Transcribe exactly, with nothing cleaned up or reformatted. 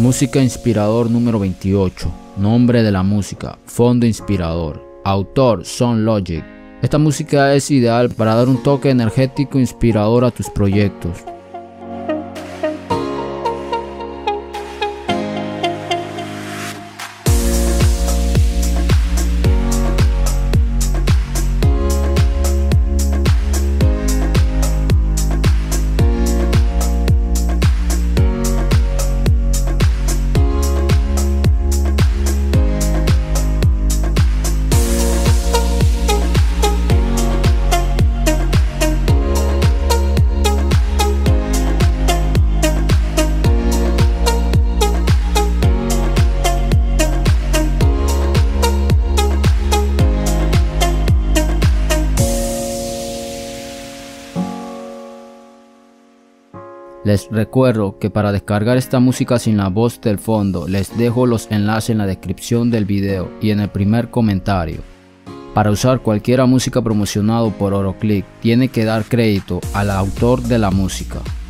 Música Inspirador número veintiocho. Nombre de la música: Fondo Inspirador. Autor: Son Logic. Esta música es ideal para dar un toque energético inspirador a tus proyectos. Les recuerdo que para descargar esta música sin la voz del fondo, les dejo los enlaces en la descripción del video y en el primer comentario. Para usar cualquier música promocionado por Oroclick, tiene que dar crédito al autor de la música.